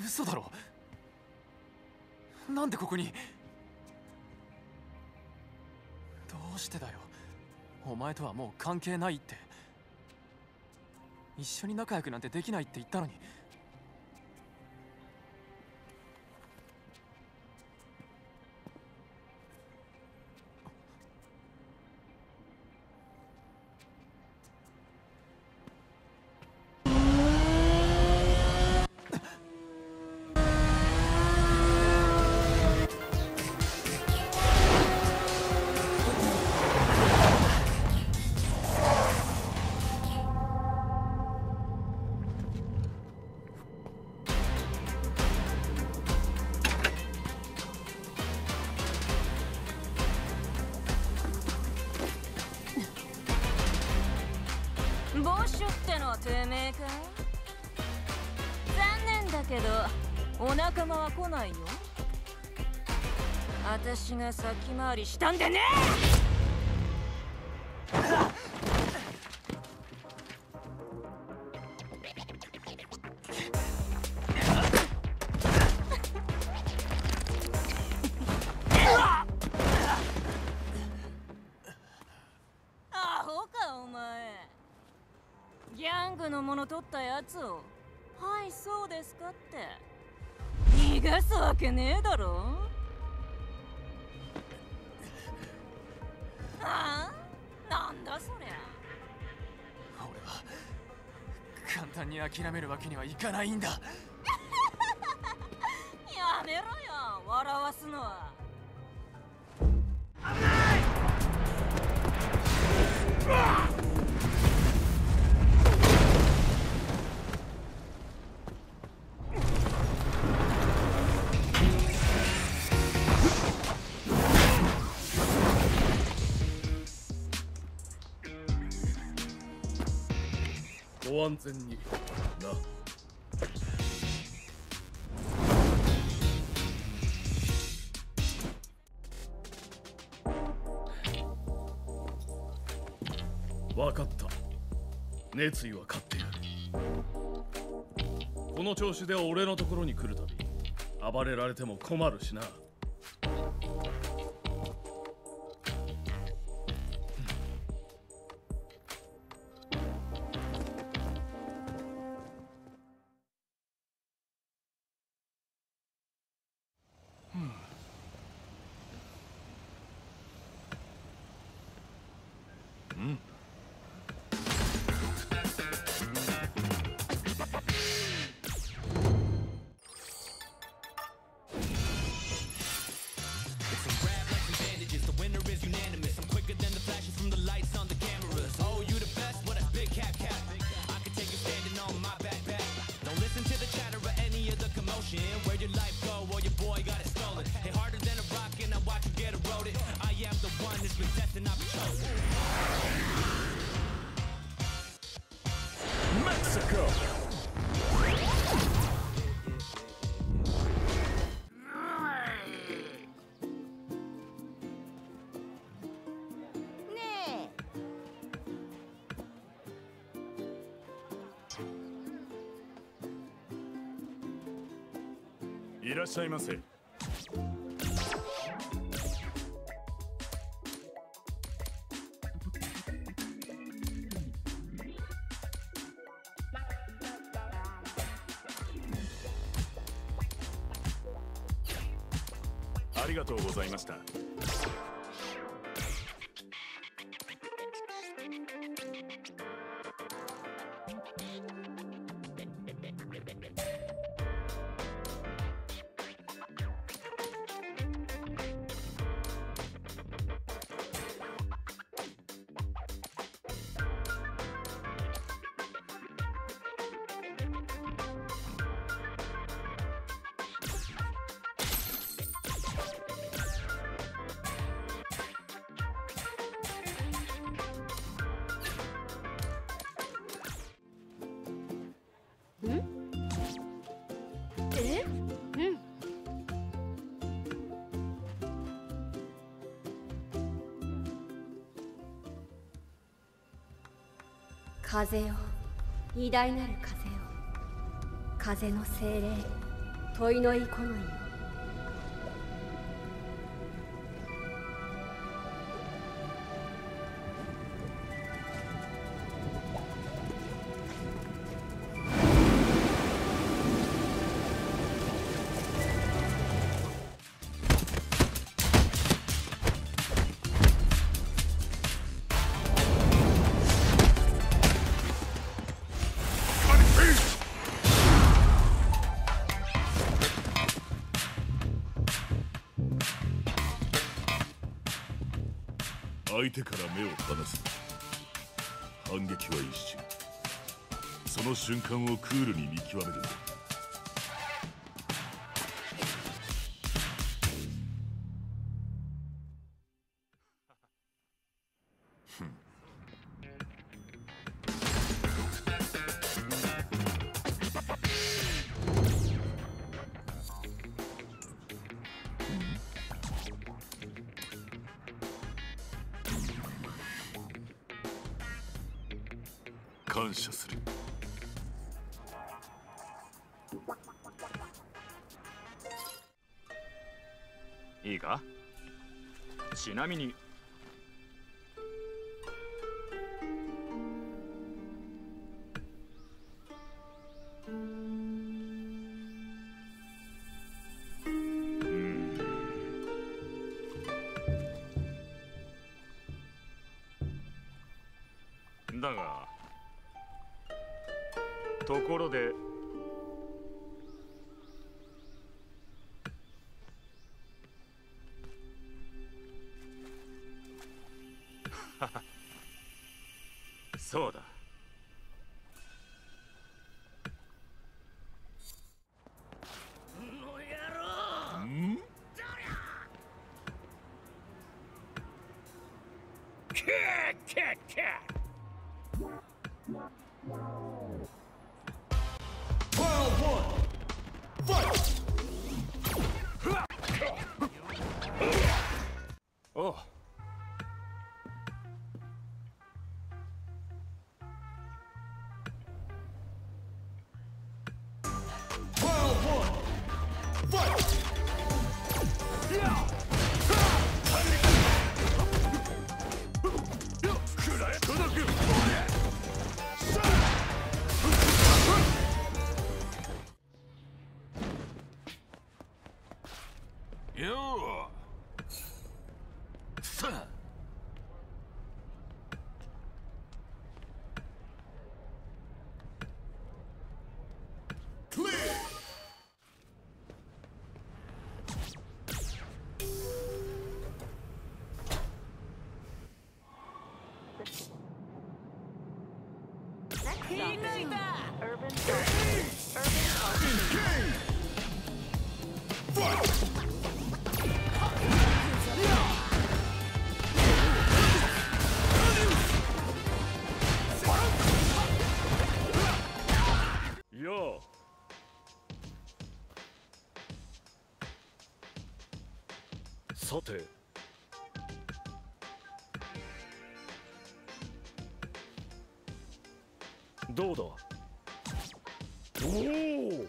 嘘だろ。なんでここに。どうしてだよ。お前とはもう関係ないって。一緒に仲良くなんてできないって言ったのに。 ボッシュってのはてめえか。残念だけどお仲間は来ないよ。私が先回りしたんでね。アホかお前。ギャングのもの取ったやつを「はいそうですか」って逃がすわけねえだろ。ああ、なんだそりゃ。 俺は簡単に諦めるわけにはいかないんだ。 やめろよ、笑わすのは。危ない。 ご安全にな。分かった。熱意は勝ってやる。この調子で俺のところに来るたび暴れられても困るしな。 Where'd your life go? Well, your boy got it stolen. Hit harder than a rock and I watch you get eroded. I am the one that's been destined, I've been chosen. Mexico! 네. いらっしゃいませ。ありがとうございました。 風よ、偉大なる風よ、風の精霊、 問いのいこのいよ。 相手から目を離す。反撃は一瞬。その瞬間をクールに見極めるんだ。感謝する。 いいか？ちなみにだがところでそうだ。おう。よう。さてどうだ。おお。